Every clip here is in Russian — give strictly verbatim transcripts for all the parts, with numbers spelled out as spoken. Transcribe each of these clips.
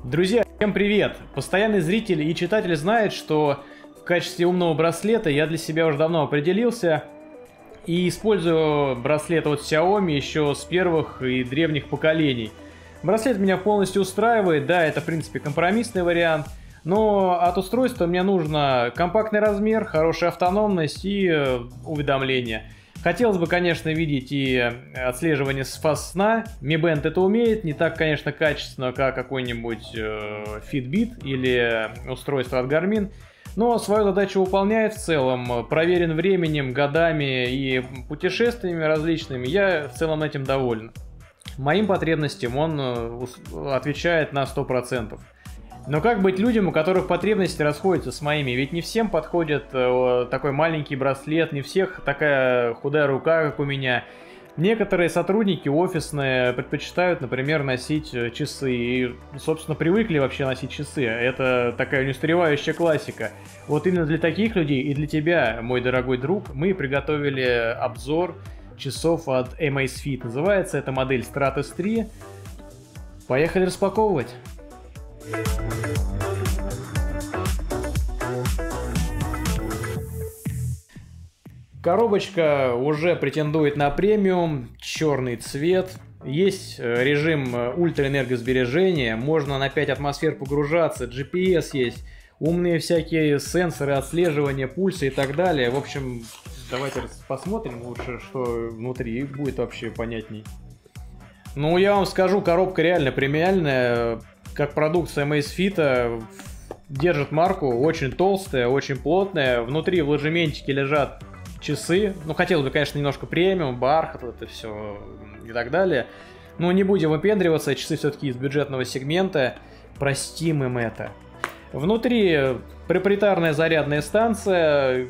Друзья, всем привет! Постоянный зритель и читатель знает, что в качестве умного браслета я для себя уже давно определился и использую браслет от Xiaomi еще с первых и древних поколений. Браслет меня полностью устраивает, да, это в принципе компромиссный вариант, но от устройства мне нужно компактный размер, хорошая автономность и э, уведомления. Хотелось бы, конечно, видеть и отслеживание с фаз сна. Mi Band это умеет, не так, конечно, качественно, как какой-нибудь э, Fitbit или устройство от Garmin. Но свою задачу выполняет в целом, проверен временем, годами и путешествиями различными. Я в целом этим доволен. Моим потребностям он отвечает на сто процентов. Но как быть людям, у которых потребности расходятся с моими? Ведь не всем подходит э, такой маленький браслет, не всех такая худая рука, как у меня. Некоторые сотрудники офисные предпочитают, например, носить часы. И, собственно, привыкли вообще носить часы. Это такая неустаревающая классика. Вот именно для таких людей и для тебя, мой дорогой друг, мы приготовили обзор часов от Amazfit. Называется эта модель Stratos три. Поехали распаковывать. Коробочка уже претендует на премиум, черный цвет. Есть режим ультраэнергосбережения, можно на пять атмосфер погружаться, джи пи эс есть, умные всякие сенсоры отслеживания пульса и так далее. В общем, давайте посмотрим лучше, что внутри, будет вообще понятней. Ну, я вам скажу, коробка реально премиальная. Как продукция Amazfit, держит марку, очень толстая, очень плотная. Внутри в ложементике лежат часы. Ну, хотелось бы, конечно, немножко премиум, бархат, это все и так далее. Но не будем выпендриваться, часы все-таки из бюджетного сегмента. Простим им это. Внутри проприетарная зарядная станция,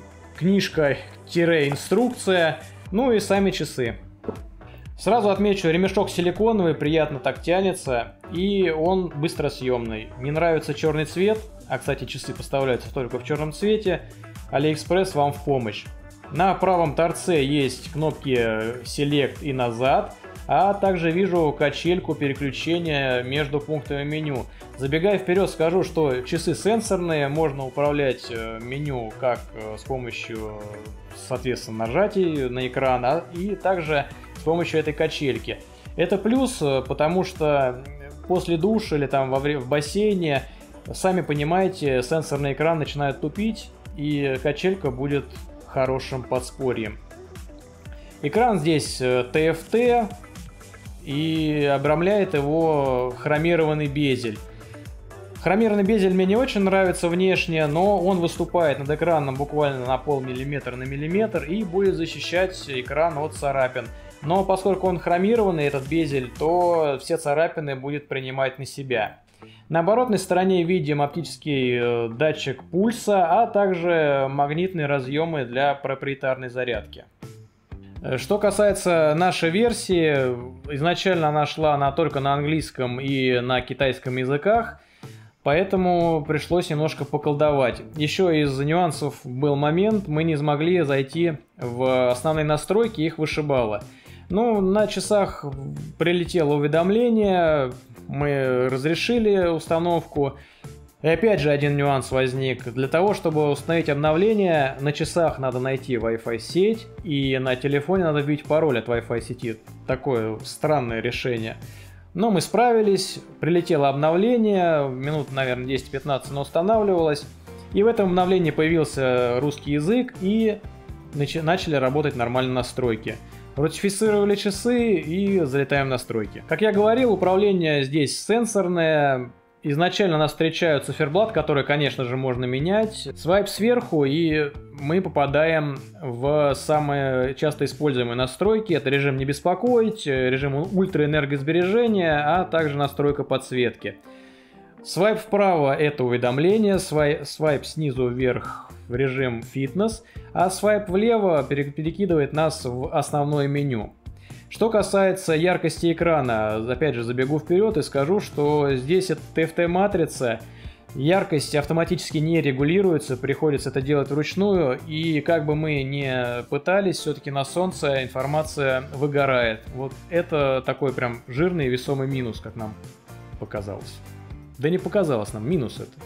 книжка-инструкция, ну и сами часы. Сразу отмечу, ремешок силиконовый, приятно так тянется, и он быстросъемный. Не нравится черный цвет, а, кстати, часы поставляются только в черном цвете, AliExpress вам в помощь. На правом торце есть кнопки Select и назад, а также вижу качельку переключения между пунктами меню. Забегая вперед, скажу, что часы сенсорные, можно управлять меню как с помощью, соответственно, нажатий на экран, а и также с помощью этой качельки. Это плюс, потому что после душа или там во время в бассейне, сами понимаете, сенсорный экран начинает тупить, и качелька будет хорошим подспорьем. Экран здесь ти эф ти, и обрамляет его хромированный безель. Хромированный безель мне не очень нравится внешне, но он выступает над экраном буквально на полмиллиметра на миллиметр и будет защищать экран от царапин. Но поскольку он хромированный, этот безель, то все царапины будет принимать на себя. На оборотной стороне видим оптический датчик пульса, а также магнитные разъемы для проприетарной зарядки. Что касается нашей версии, изначально она шла на, только на английском и на китайском языках, поэтому пришлось немножко поколдовать. Еще из нюансов был момент, мы не смогли зайти в основные настройки, их вышибало. Ну, на часах прилетело уведомление, мы разрешили установку. И опять же один нюанс возник. Для того, чтобы установить обновление, на часах надо найти Wi-Fi сеть, и на телефоне надо вбить пароль от Wi-Fi сети. Такое странное решение. Но мы справились, прилетело обновление, минут, наверное, десять-пятнадцать оно устанавливалось. И в этом обновлении появился русский язык, и начали работать нормально настройки. Рутифицировали часы и залетаем в настройки. Как я говорил, управление здесь сенсорное. Изначально нас встречают циферблат, который, конечно же, можно менять. Свайп сверху, и мы попадаем в самые часто используемые настройки. Это режим «Не беспокоить», режим ультраэнергосбережения, а также настройка подсветки. Свайп вправо – это уведомление, свайп, свайп снизу вверх в режим «Фитнес», а свайп влево перекидывает нас в основное меню. Что касается яркости экрана, опять же забегу вперед и скажу, что здесь это ти эф ти-матрица, яркость автоматически не регулируется, приходится это делать вручную, и как бы мы ни пытались, все-таки на солнце информация выгорает. Вот это такой прям жирный весомый минус, как нам показалось. Да не показалось нам, минус это.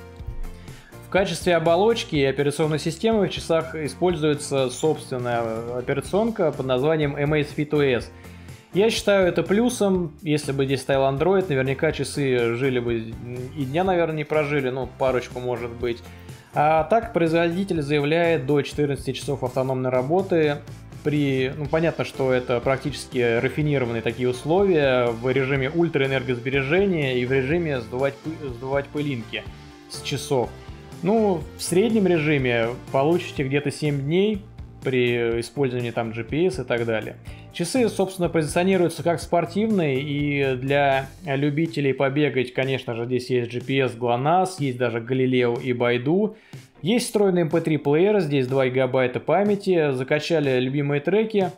В качестве оболочки и операционной системы в часах используется собственная операционка под названием Amazfit о эс. Я считаю это плюсом. Если бы здесь стоял Android, наверняка часы жили бы и дня, наверное, не прожили, ну, парочку может быть. А так производитель заявляет до четырнадцати часов автономной работы. При, ну, понятно, что это практически рафинированные такие условия в режиме ультраэнергосбережения и в режиме сдувать, сдувать пылинки с часов. Ну, в среднем режиме получите где-то семь дней при использовании там джи пи эс и так далее. Часы, собственно, позиционируются как спортивные, и для любителей побегать, конечно же, здесь есть джи пи эс, глонасс, есть даже Галилео и Байду. Есть встроенный эм пэ три плеер, здесь два гигабайта памяти, закачали любимые треки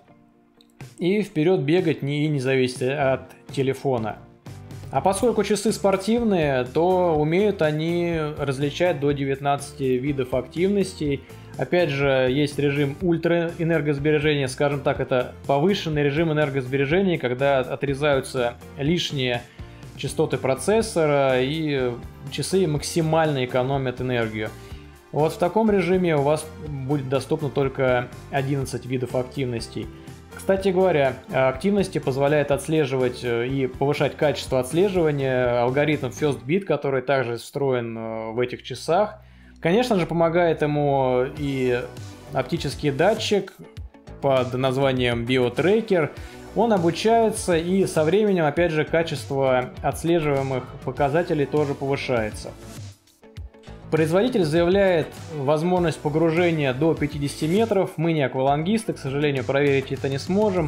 и вперед бегать не, не зависит от телефона. А поскольку часы спортивные, то умеют они различать до девятнадцати видов активностей. Опять же, есть режим ультраэнергосбережения, скажем так, это повышенный режим энергосбережения, когда отрезаются лишние частоты процессора и часы максимально экономят энергию. Вот в таком режиме у вас будет доступно только одиннадцать видов активностей. Кстати говоря, активности позволяет отслеживать и повышать качество отслеживания алгоритм FirstBit, который также встроен в этих часах. Конечно же, помогает ему и оптический датчик под названием BioTracker. Он обучается, и со временем, опять же, качество отслеживаемых показателей тоже повышается. Производитель заявляет возможность погружения до пятидесяти метров. Мы не аквалангисты, к сожалению, проверить это не сможем.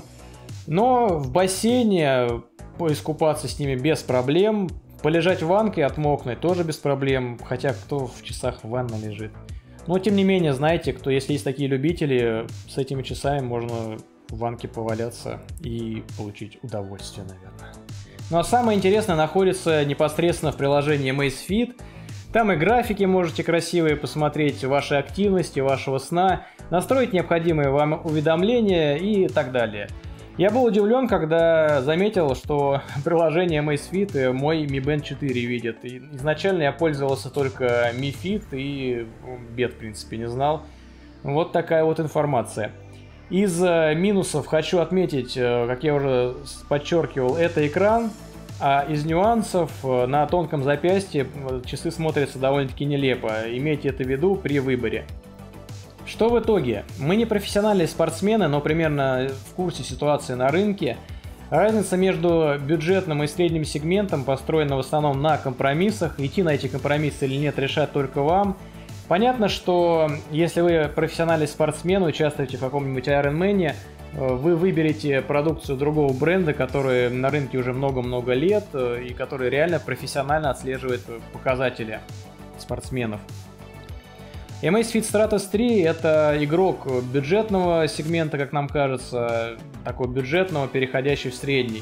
Но в бассейне поискупаться с ними без проблем. Полежать в ванке и отмокнуть тоже без проблем. Хотя кто в часах в ванной лежит. Но тем не менее, знаете, кто, если есть такие любители, с этими часами можно в ванке поваляться и получить удовольствие, наверное. Ну а самое интересное находится непосредственно в приложении Amazfit. Там и графики можете красивые посмотреть, ваши активности, вашего сна, настроить необходимые вам уведомления и так далее. Я был удивлен, когда заметил, что приложение Amazfit мой Mi Band четыре видит. И изначально я пользовался только Mi Fit и Bed, в принципе, не знал. Вот такая вот информация. Из минусов хочу отметить, как я уже подчеркивал, это экран. А из нюансов на тонком запястье часы смотрятся довольно-таки нелепо. Имейте это в виду при выборе. Что в итоге? Мы не профессиональные спортсмены, но примерно в курсе ситуации на рынке. Разница между бюджетным и средним сегментом построена в основном на компромиссах. Идти на эти компромиссы или нет, решать только вам. Понятно, что если вы профессиональный спортсмен, участвуете в каком-нибудь Ironman, вы выберете продукцию другого бренда, который на рынке уже много-много лет и который реально профессионально отслеживает показатели спортсменов. Amazfit Stratos три — это игрок бюджетного сегмента, как нам кажется, такой бюджетного, переходящий в средний.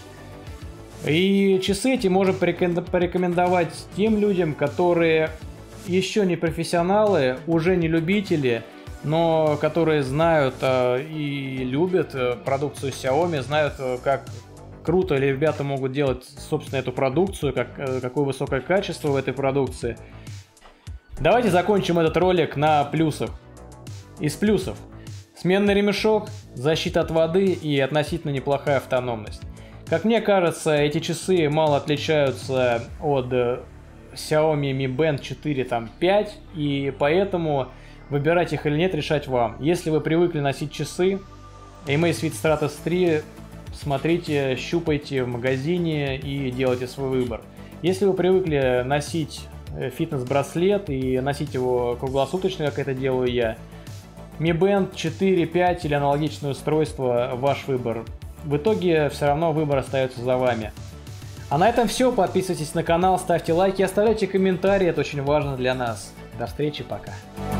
И часы эти можем порекомендовать тем людям, которые еще не профессионалы, уже не любители, но которые знают э, и любят э, продукцию Xiaomi, знают, э, как круто ребята могут делать, собственно, эту продукцию, как, э, какое высокое качество в этой продукции. Давайте закончим этот ролик на плюсах. Из плюсов: сменный ремешок, защита от воды и относительно неплохая автономность. Как мне кажется, эти часы мало отличаются от э, Xiaomi Mi Band четыре там, пять, и поэтому выбирать их или нет, решать вам. Если вы привыкли носить часы, Amazfit Stratos три, смотрите, щупайте в магазине и делайте свой выбор. Если вы привыкли носить фитнес-браслет и носить его круглосуточно, как это делаю я, Mi Band четыре, пять или аналогичное устройство — ваш выбор. В итоге все равно выбор остается за вами. А на этом все. Подписывайтесь на канал, ставьте лайки, оставляйте комментарии, это очень важно для нас. До встречи, пока.